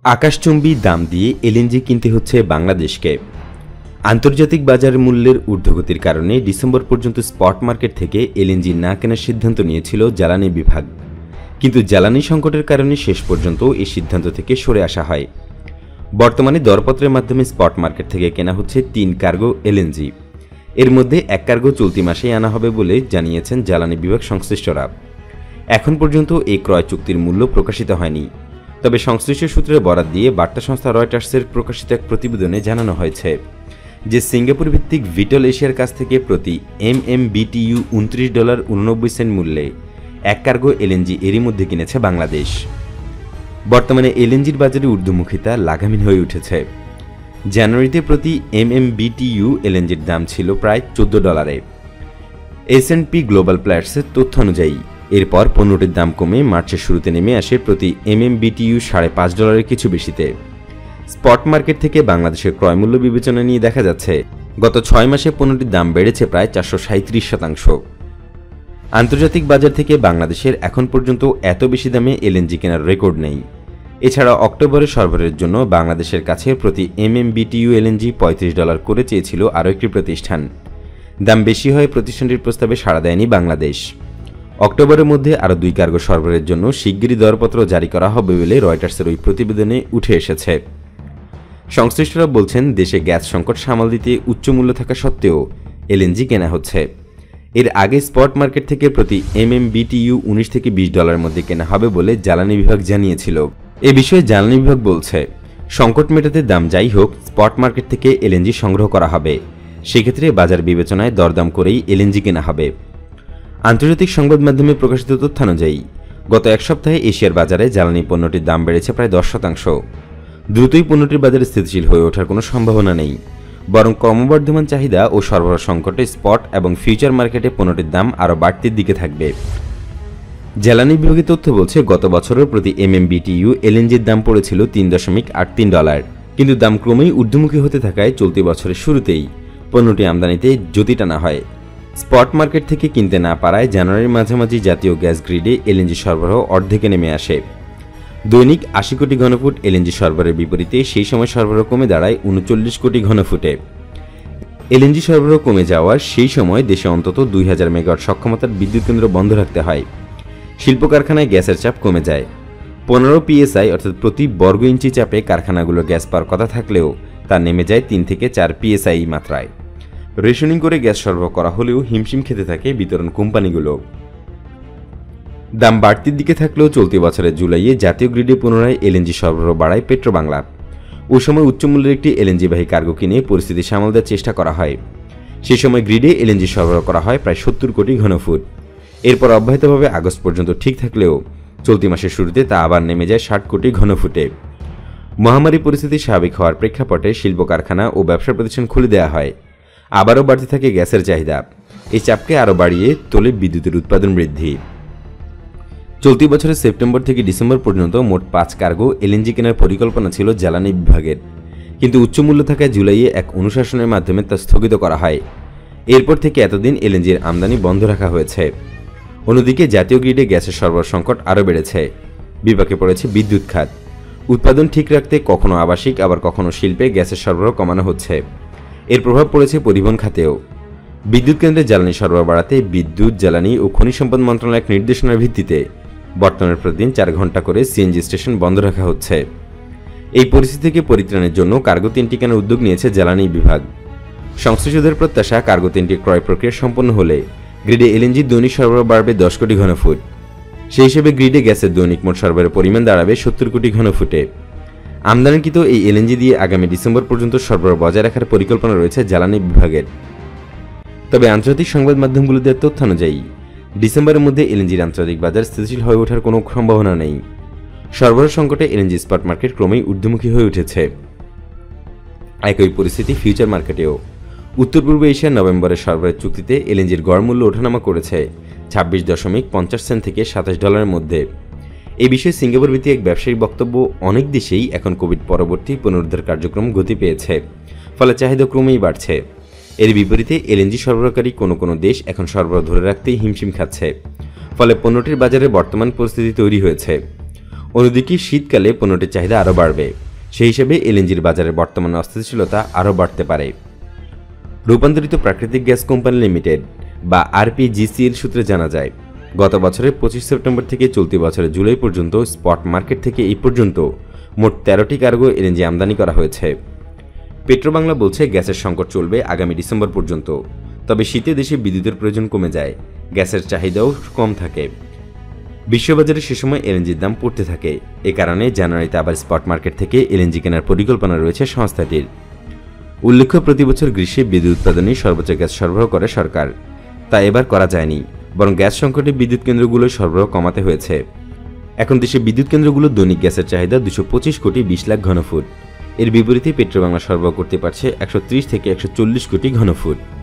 আকাশচুম্বী দাম দিয়ে এলএনজি কিনতে হচ্ছে বাংলাদেশকে। আন্তর্জাতিক বাজার মূল্যের ঊর্ধ্বগতির কারণে ডিসেম্বর পর্যন্ত স্পট মার্কেট থেকে এলএনজি না কেনার সিদ্ধান্ত নিয়েছিল জ্বালানি বিভাগ, কিন্তু জ্বালানি সংকটের কারণে শেষ পর্যন্ত এই সিদ্ধান্ত থেকে সরে আসা হয়। বর্তমানে দরপত্রের মাধ্যমে স্পট মার্কেট থেকে কেনা হচ্ছে ৩ কার্গো এলএনজি। এর মধ্যে ১ কার্গো চলতি মাসেই আনা হবে বলে জানিয়েছেন জ্বালানি বিভাগ সংশ্লিষ্টরা। এখন পর্যন্ত এই ক্রয় চুক্তির মূল্য প্রকাশিত হয়নি, তবে সংশ্লিষ্ট সূত্রের বরাত দিয়ে বার্তা সংস্থা রয়টার্সের প্রকাশিত এক প্রতিবেদনে জানানো হয়েছে যে সিঙ্গাপুর ভিত্তিক ভিটল এশিয়ার কাছ থেকে প্রতি MMBTU $29.89 মূল্যে ১ কার্গো এলএনজি এরই মধ্যে কিনেছে বাংলাদেশ। বর্তমানে এলএনজির বাজারে ঊর্ধ্বমুখিতা লাগামহীন হয়ে উঠেছে। জানুয়ারিতে প্রতি MMBTU এলএনজির দাম ছিল প্রায় $14। S&P গ্লোবাল প্ল্যাটসের তথ্য অনুযায়ী এরপর পণ্যটির দাম কমে মার্চের শুরুতে নেমে আসে প্রতি MMBTU $5.5 কিছু বেশিতে। স্পট মার্কেট থেকে বাংলাদেশের ক্রয়মূল্য বিবেচনা নিয়ে দেখা যাচ্ছে গত ৬ মাসে পণ্যটির দাম বেড়েছে প্রায় 437%। আন্তর্জাতিক বাজার থেকে বাংলাদেশের এখন পর্যন্ত এত বেশি দামে এলএনজি কেনার রেকর্ড নেই। এছাড়া অক্টোবরে সরবরাহের জন্য বাংলাদেশের কাছে প্রতি MMBTU এলএনজি $35 করে চেয়েছিল আরও একটি প্রতিষ্ঠান। দাম বেশি হয় প্রতিষ্ঠানটির প্রস্তাবে সাড়া দেয়নি বাংলাদেশ। অক্টোবরের মধ্যে আরও 2 কার্গো সরবরাহের জন্য শিগগিরই দরপত্র জারি করা হবে বলে রয়টার্সের ওই প্রতিবেদনে উঠে এসেছে। সংশ্লিষ্টরা বলছেন, দেশে গ্যাস সংকট সামাল দিতে উচ্চ মূল্য থাকা সত্ত্বেও এলএনজি কেনা হচ্ছে। এর আগে স্পট মার্কেট থেকে প্রতি MMBTU $19 থেকে $20 মধ্যে কেনা হবে বলে জ্বালানি বিভাগ জানিয়েছিল। এ বিষয়ে জ্বালানি বিভাগ বলছে, সংকট মেটাতে দাম যাই হোক, স্পট মার্কেট থেকে এলএনজি সংগ্রহ করা হবে। সেক্ষেত্রে বাজার বিবেচনায় দরদাম করেই এলএনজি কেনা হবে। আন্তর্জাতিক সংবাদ মাধ্যমে প্রকাশিত তথ্যানুযায়ী গত এক সপ্তাহে এশিয়ার বাজারে জ্বালানি পণ্যটির দাম বেড়েছে প্রায় 10%। দ্রুতই পণ্যটির বাজারে স্থিতিশীল হয়ে ওঠার কোনো সম্ভাবনা নেই, বরং ক্রমবর্ধমান চাহিদা ও সরবরাহ সংকটে স্পট এবং ফিউচার মার্কেটে পণ্যটির দাম আরও বাড়তির দিকে থাকবে। জ্বালানি বিভাগের তথ্য বলছে, গত বছরের প্রতি MMBTU এলএনজির দাম পড়েছিল $3.83, কিন্তু দাম ক্রমেই ঊর্ধ্বমুখী হতে থাকায় চলতি বছরের শুরুতেই পণ্যটি আমদানিতে জ্যোতি টানা হয়। স্পট মার্কেট থেকে কিনতে না পারায় জানুয়ারির মাঝামাঝি জাতীয় গ্যাস গ্রিডে এলএনজি সরবরাহ অর্ধেকে নেমে আসে। দৈনিক 80 কোটি ঘনফুট এলএনজি সরবরাহের বিপরীতে সেই সময় সরবরাহ কমে দাঁড়ায় 39 কোটি ঘনফুটে। এলএনজি সরবরাহ কমে যাওয়ার সেই সময় দেশে অন্তত 2000 মেগাওয়াট সক্ষমতার বিদ্যুৎ কেন্দ্র বন্ধ রাখতে হয়। শিল্প কারখানায় গ্যাসের চাপ কমে যায়। 15 PSI অর্থাৎ প্রতি বর্গ ইঞ্চি চাপে কারখানাগুলো গ্যাস পাওয়ার কথা থাকলেও তা নেমে যায় 3 থেকে 4 PSI মাত্রায়। রেশনিং করে গ্যাস সরবরাহ করা হলেও হিমশিম খেতে থাকে বিতরণ কোম্পানিগুলো। দাম বাড়তির দিকে থাকলেও চলতি বছরের জুলাইয়ে জাতীয় গ্রিডে পুনরায় এলএনজি সরবরাহ বাড়ায় পেট্রোবাংলা। ওই সময় উচ্চমূল্যের একটি এলএনজিবাহী কার্গো কিনে পরিস্থিতি সামাল দেওয়ার চেষ্টা করা হয়। সেই সময় গ্রিডে এলএনজি সরবরাহ করা হয় প্রায় 70 কোটি ঘনফুট। এরপর অব্যাহতভাবে আগস্ট পর্যন্ত ঠিক থাকলেও চলতি মাসের শুরুতে তা আবার নেমে যায় 60 কোটি ঘনফুটে। মহামারী পরিস্থিতি স্বাভাবিক হওয়ার প্রেক্ষাপটে শিল্প কারখানা ও ব্যবসা প্রতিষ্ঠান খুলে দেওয়া হয়। আবারও বাড়তে থাকে গ্যাসের চাহিদা। এই চাপকে আরও বাড়িয়ে তোলে বিদ্যুতের উৎপাদন বৃদ্ধি। চলতি বছরের সেপ্টেম্বর থেকে ডিসেম্বর পর্যন্ত মোট 5 কার্গো এলএনজি কেনার পরিকল্পনা ছিল জ্বালানি বিভাগের, কিন্তু উচ্চমূল্য থাকায় জুলাইয়ে এক অনুশাসনের মাধ্যমে তা স্থগিত করা হয়। এরপর থেকে এতদিন এলএনজির আমদানি বন্ধ রাখা হয়েছে। অন্যদিকে জাতীয় গ্রিডে গ্যাসের সরবরাহ সংকট আরও বেড়েছে। বিপাকে পড়েছে বিদ্যুৎ খাত। উৎপাদন ঠিক রাখতে কখনো আবাসিক আবার কখনো শিল্পে গ্যাসের সরবরাহ কমানো হচ্ছে। এর প্রভাব পড়েছে পরিবহন খাতেও। বিদ্যুৎ কেন্দ্রে জ্বালানি সরবরাহ বাড়াতে বিদ্যুৎ, জ্বালানি ও খনিজ সম্পদ মন্ত্রণালয়ের নির্দেশনার ভিত্তিতে বর্তমানে প্রতিদিন 4 ঘন্টা করে সিএনজি স্টেশন বন্ধ রাখা হচ্ছে। এই পরিস্থিতি থেকে পরিত্রাণের জন্য কার্গো 3টি কেনার উদ্যোগ নিয়েছে জ্বালানি বিভাগ। সংশ্লিষ্টদের প্রত্যাশা, কার্গো 3টির ক্রয় প্রক্রিয়া সম্পন্ন হলে গ্রিডে এলএনজির দৈনিক সরবরাহ বাড়বে 10 কোটি ঘনফুট। সেই হিসেবে গ্রিডে গ্যাসের দৈনিক মোট সরবরাহের পরিমাণ দাঁড়াবে 70 কোটি ঘনফুটে। আমদানিকৃত এই এলএনজি দিয়ে আগামী ডিসেম্বর পর্যন্ত সরবরাহ বজায় রাখার পরিকল্পনা রয়েছে জ্বালানি বিভাগের। তবে আন্তর্জাতিক সংবাদ মাধ্যমগুলো দেওয়ার তথ্য অনুযায়ী ডিসেম্বরের মধ্যে এলএনজির আন্তর্জাতিক বাজার স্থিতিশীল হয়ে ওঠার কোনো সম্ভাবনা নেই। সরবরাহ সংকটে এলএনজি স্পট মার্কেট ক্রমেই ঊর্ধ্বমুখী হয়ে উঠেছে। একই পরিস্থিতি ফিউচার মার্কেটেও। উত্তর পূর্ব এশিয়ার নভেম্বরের সরবরাহের চুক্তিতে এলএনজির গড় মূল্য ওঠানামা করেছে 26.50 সেন্ট থেকে $27 মধ্যে। এই বিষয়ে সিঙ্গাপুর ভিত্তিক এক ব্যবসায়িক বক্তব্য, অনেক দেশেই এখন কোভিড পরবর্তী পুনরুদ্ধার কার্যক্রম গতি পেয়েছে, ফলে চাহিদা ক্রমেই বাড়ছে। এর বিপরীতে এলএনজি সরবরাহকারী কোনো দেশ এখন সরবরাহ ধরে রাখতেই হিমশিম খাচ্ছে, ফলে পণ্যটির বাজারে বর্তমান পরিস্থিতি তৈরি হয়েছে। অন্যদিকে শীতকালে পণ্যটির চাহিদা আরও বাড়বে, সেই হিসেবে এলএনজির বাজারের বর্তমান অস্থিতিশীলতা আরও বাড়তে পারে। রূপান্তরিত প্রাকৃতিক গ্যাস কোম্পানি লিমিটেড বা আরপিজিসিএল সূত্রে জানা যায়, গত বছরের 25 সেপ্টেম্বর থেকে চলতি বছরের জুলাই পর্যন্ত স্পট মার্কেট থেকে এই পর্যন্ত মোট 13টি কার্গো এলএনজি আমদানি করা হয়েছে। পেট্রোবাংলা বলছে গ্যাসের সংকট চলবে আগামী ডিসেম্বর পর্যন্ত, তবে শীতে দেশে বিদ্যুতের প্রয়োজন কমে যায়, গ্যাসের চাহিদাও কম থাকে। বিশ্ববাজারে সে সময় এলএনজির দাম পড়তে থাকে। এ কারণে জানুয়ারিতে আবার স্পট মার্কেট থেকে এলএনজি কেনার পরিকল্পনা রয়েছে সংস্থাটির। উল্লেখ্য, প্রতিবছর গ্রীষ্মে বিদ্যুৎ উৎপাদনে সর্বোচ্চ গ্যাস সরবরাহ করে সরকার, তা এবার করা যায়নি, বরং গ্যাস সংকটে বিদ্যুৎ কেন্দ্রগুলোর সরবরাহ কমাতে হয়েছে। এখন দেশে বিদ্যুৎ কেন্দ্রগুলোর দৈনিক গ্যাসের চাহিদা 225 কোটি 20 লাখ ঘনফুট। এর বিপরীতে পেট্রোবাংলা সরবরাহ করতে পারছে 130 থেকে 140 কোটি ঘনফুট।